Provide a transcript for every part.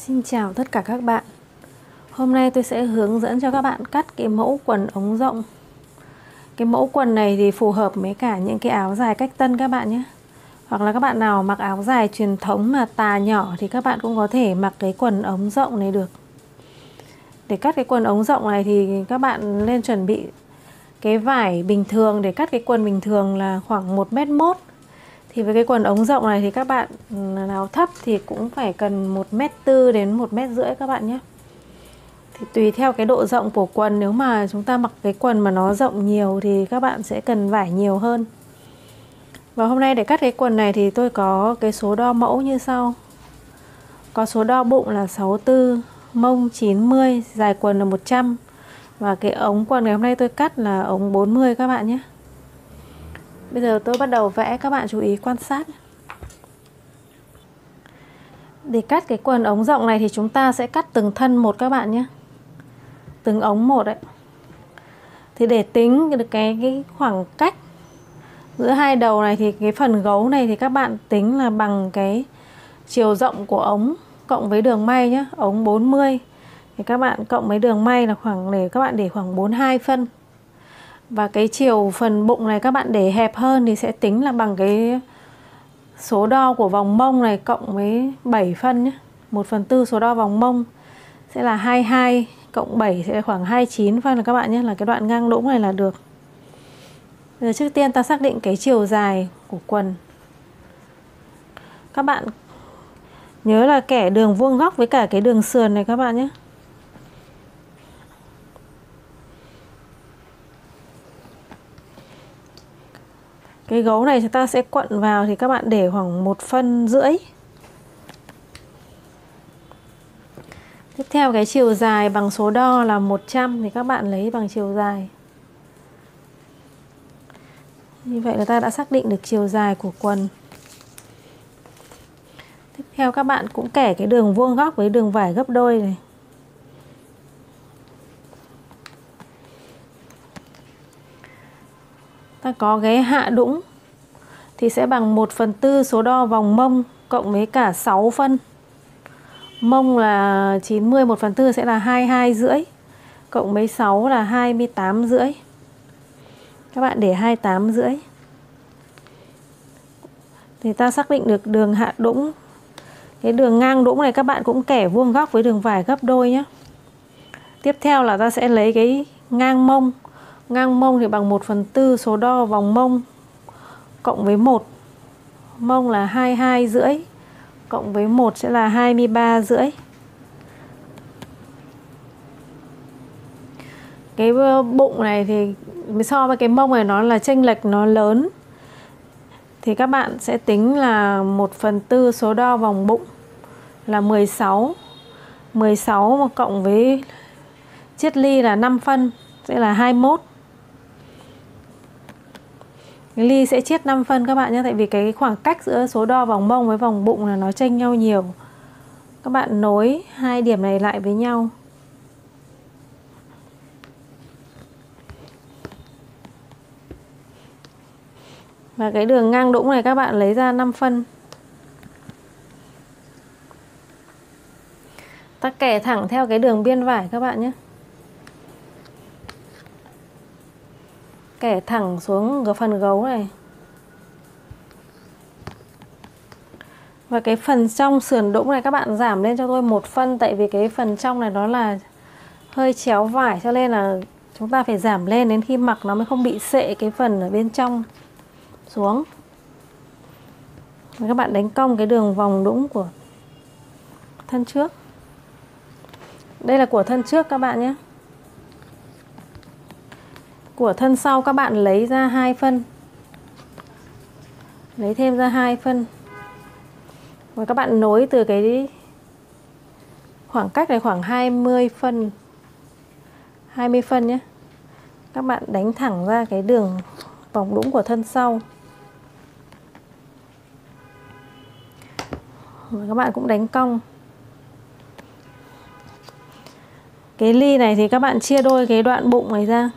Xin chào tất cả các bạn. Hôm nay tôi sẽ hướng dẫn cho các bạn cắt cái mẫu quần ống rộng. Cái mẫu quần này thì phù hợp với cả những cái áo dài cách tân các bạn nhé. Hoặc là các bạn nào mặc áo dài truyền thống mà tà nhỏ thì các bạn cũng có thể mặc cái quần ống rộng này được. Để cắt cái quần ống rộng này thì các bạn nên chuẩn bị cái vải bình thường để cắt cái quần bình thường là khoảng 1m1. Thì với cái quần ống rộng này thì các bạn nào thấp thì cũng phải cần 1m4 đến 1m5 các bạn nhé. Thì tùy theo cái độ rộng của quần, nếu mà chúng ta mặc cái quần mà nó rộng nhiều thì các bạn sẽ cần vải nhiều hơn. Và hôm nay để cắt cái quần này thì tôi có cái số đo mẫu như sau. Có số đo bụng là 64, mông 90, dài quần là 100. Và cái ống quần ngày hôm nay tôi cắt là ống 40 các bạn nhé. Bây giờ tôi bắt đầu vẽ, các bạn chú ý quan sát. Để cắt cái quần ống rộng này thì chúng ta sẽ cắt từng thân một các bạn nhé. Từng ống một đấy. Thì để tính được cái khoảng cách giữa hai đầu này thì cái phần gấu này thì các bạn tính là bằng cái chiều rộng của ống cộng với đường may nhé. Ống 40 thì các bạn cộng với đường may là khoảng, để các bạn để khoảng 42 phân. Và cái chiều phần bụng này các bạn để hẹp hơn thì sẽ tính là bằng cái số đo của vòng mông này cộng với 7 phân nhé. 1/4 số đo vòng mông sẽ là 22 cộng 7 sẽ là khoảng 29 phân là các bạn nhé, là cái đoạn ngang đũng này là được. Bây giờ trước tiên ta xác định cái chiều dài của quần. Các bạn nhớ là kẻ đường vuông góc với cả cái đường sườn này các bạn nhé. Cái gấu này chúng ta sẽ quận vào thì các bạn để khoảng 1,5 phân. Tiếp theo cái chiều dài bằng số đo là 100 thì các bạn lấy bằng chiều dài. Như vậy là ta đã xác định được chiều dài của quần. Tiếp theo các bạn cũng kẻ cái đường vuông góc với đường vải gấp đôi này. Ta có cái hạ đũng thì sẽ bằng 1/4 số đo vòng mông cộng với cả 6 phân. Mông là 90, 1/4 sẽ là 22,5 cộng với 6 là 28,5. Các bạn để 28,5. Thì ta xác định được đường hạ đũng. Cái đường ngang đũng này các bạn cũng kẻ vuông góc với đường vải gấp đôi nhé. Tiếp theo là ta sẽ lấy cái ngang mông. Ngang mông thì bằng 1/4 số đo vòng mông cộng với 1. Mông là 22,5 cộng với 1 sẽ là 23,5. Cái bụng này thì so với cái mông này nó là chênh lệch nó lớn. Thì các bạn sẽ tính là 1/4 số đo vòng bụng là 16. 16 mà cộng với chiết ly là 5 phân sẽ là 21. Cái ly sẽ chiết 5 phân các bạn nhé. Tại vì cái khoảng cách giữa số đo vòng mông với vòng bụng là nó chênh nhau nhiều. Các bạn nối hai điểm này lại với nhau. Và cái đường ngang đũng này các bạn lấy ra 5 phân. Ta kẻ thẳng theo cái đường biên vải các bạn nhé. Kẻ thẳng xuống cái phần gấu này. Và cái phần trong sườn đũng này các bạn giảm lên cho tôi 1 phân. Tại vì cái phần trong này nó là hơi chéo vải, cho nên là chúng ta phải giảm lên đến khi mặc nó mới không bị xệ cái phần ở bên trong xuống. Và các bạn đánh cong cái đường vòng đũng của thân trước. Đây là của thân trước các bạn nhé. Của thân sau các bạn lấy ra 2 phân. Lấy thêm ra 2 phân. Và các bạn nối từ cái khoảng cách này khoảng 20 phân. 20 phân nhé. Các bạn đánh thẳng ra cái đường vòng đũng của thân sau. Và các bạn cũng đánh cong. Cái ly này thì các bạn chia đôi cái đoạn bụng này ra.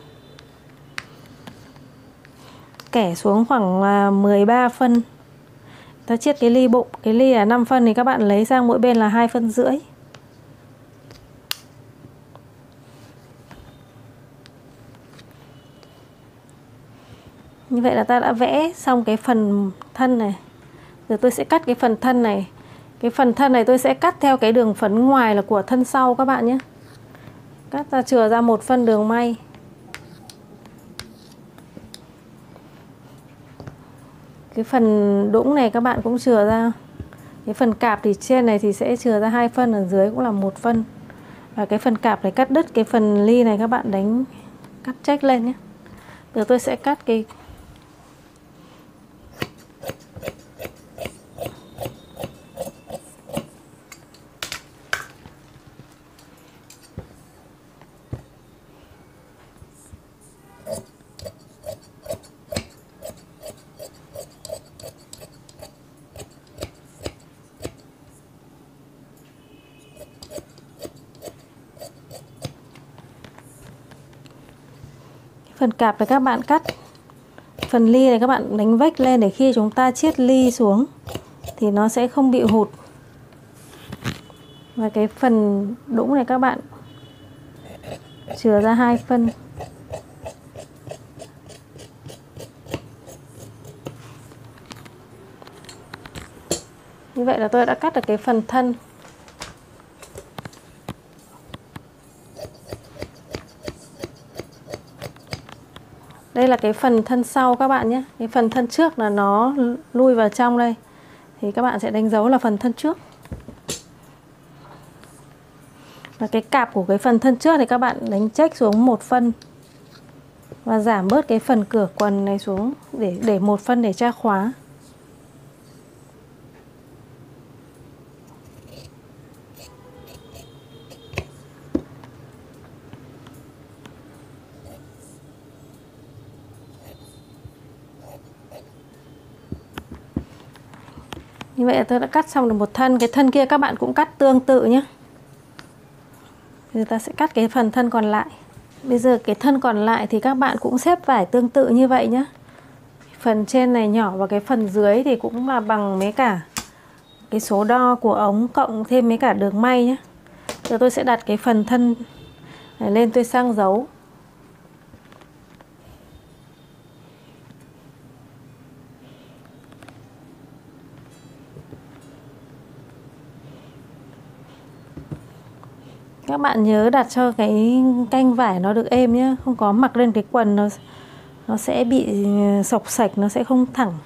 Kẻ xuống khoảng 13 phân. Ta chiết cái ly bụng, cái ly là 5 phân thì các bạn lấy sang mỗi bên là 2,5 phân. Như vậy là ta đã vẽ xong cái phần thân này. Giờ tôi sẽ cắt cái phần thân này. Cái phần thân này tôi sẽ cắt theo cái đường phấn ngoài là của thân sau các bạn nhé. Cắt ra chừa ra một phân đường may. Cái phần đũng này các bạn cũng chừa ra. Cái phần cạp thì trên này thì sẽ chừa ra 2 phân, ở dưới cũng là 1 phân. Và cái phần cạp này cắt đứt cái phần ly này các bạn đánh cắt check lên nhé. Giờ tôi sẽ cắt cái phần cạp này các bạn cắt. Phần ly này các bạn đánh vách lên để khi chúng ta chiết ly xuống thì nó sẽ không bị hụt. Và cái phần đũng này các bạn chừa ra 2 phân. Như vậy là tôi đã cắt được cái phần thân. Đây là cái phần thân sau các bạn nhé. Cái phần thân trước là nó lui vào trong đây. Thì các bạn sẽ đánh dấu là phần thân trước. Và cái cạp của cái phần thân trước thì các bạn đánh check xuống 1 phân. Và giảm bớt cái phần cửa quần này xuống để 1 phân để tra khóa. Như vậy là tôi đã cắt xong được một thân. Cái thân kia các bạn cũng cắt tương tự nhé. Bây giờ ta sẽ cắt cái phần thân còn lại. Bây giờ cái thân còn lại thì các bạn cũng xếp vải tương tự như vậy nhé. Phần trên này nhỏ và cái phần dưới thì cũng là bằng mấy cả cái số đo của ống cộng thêm mấy cả đường may nhé. Giờ tôi sẽ đặt cái phần thân này lên, tôi sang dấu. Các bạn nhớ đặt cho cái canh vải nó được êm nhé, không có mặc lên cái quần nó sẽ bị xộc xạch, nó sẽ không thẳng.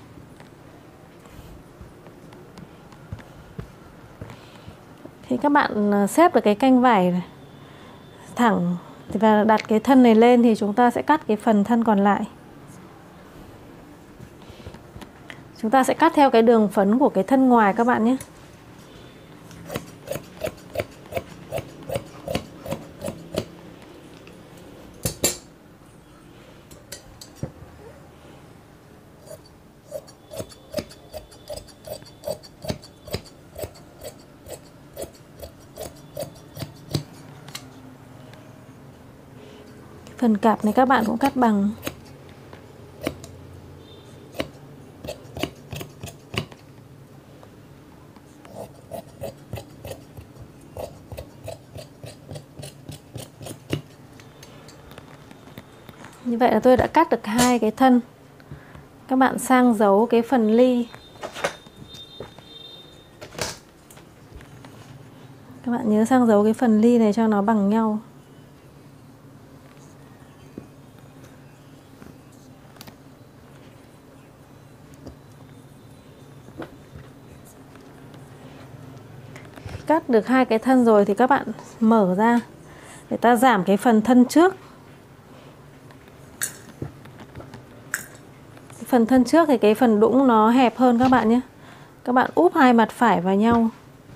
Khi các bạn xếp được cái canh vải này thẳng và đặt cái thân này lên thì chúng ta sẽ cắt cái phần thân còn lại. Chúng ta sẽ cắt theo cái đường phấn của cái thân ngoài các bạn nhé. Phần cạp này các bạn cũng cắt bằng. Như vậy là tôi đã cắt được 2 cái thân. Các bạn sang dấu cái phần ly. Các bạn nhớ sang dấu cái phần ly này cho nó bằng nhau. Cắt được 2 cái thân rồi thì các bạn mở ra để ta giảm cái phần thân trước. Phần thân trước thì cái phần đũng nó hẹp hơn các bạn nhé. Các bạn úp 2 mặt phải vào nhau.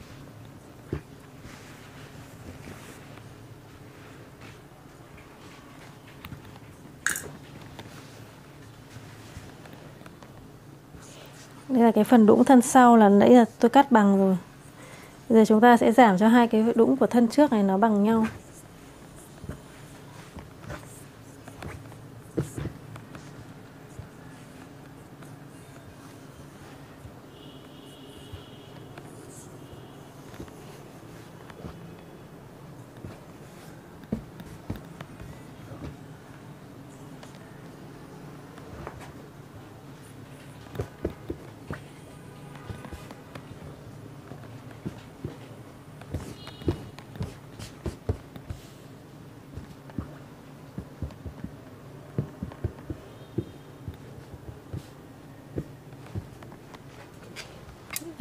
Đây là cái phần đũng thân sau là nãy là tôi cắt bằng rồi. Bây giờ chúng ta sẽ giảm cho 2 cái đũng của thân trước này nó bằng nhau.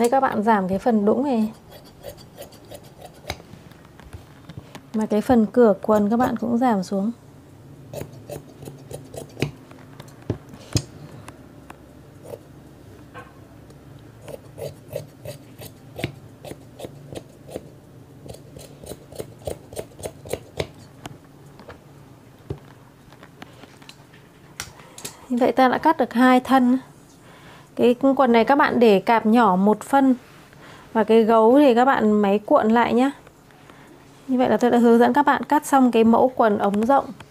Đây các bạn giảm cái phần đũng này. Mà cái phần cửa quần các bạn cũng giảm xuống. Như vậy ta đã cắt được 2 thân. Cái quần này các bạn để cạp nhỏ 1 phân. Và cái gấu thì các bạn máy cuộn lại nhé. Như vậy là tôi đã hướng dẫn các bạn cắt xong cái mẫu quần ống rộng